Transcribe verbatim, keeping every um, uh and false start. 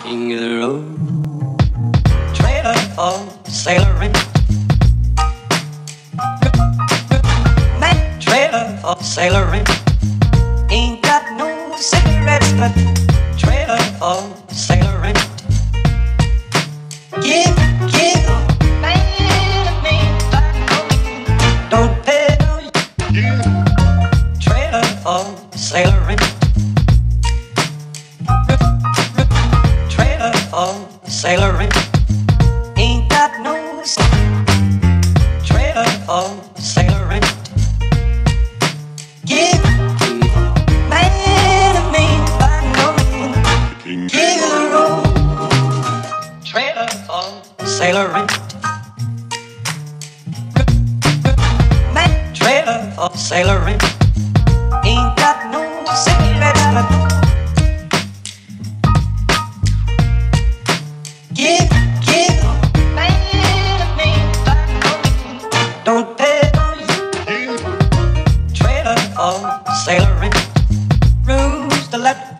King of the road, trailer for sailoring, man, trailer for sailoring. Ain't got no cigarettes, but trailer for sailoring. Give, give, man, me, don't pay no yeah. Trailer for sailoring. Trailer for sailoring. Ain't got no trailer for sailoring. Give, man, me, by no means. Give the road. Trailer for sailoring. Man, trailer for sailoring. Ain't got no cigarettes, but give, give, man, me, by no means. Don't pay no you. Trailer for sailoring. Rules to let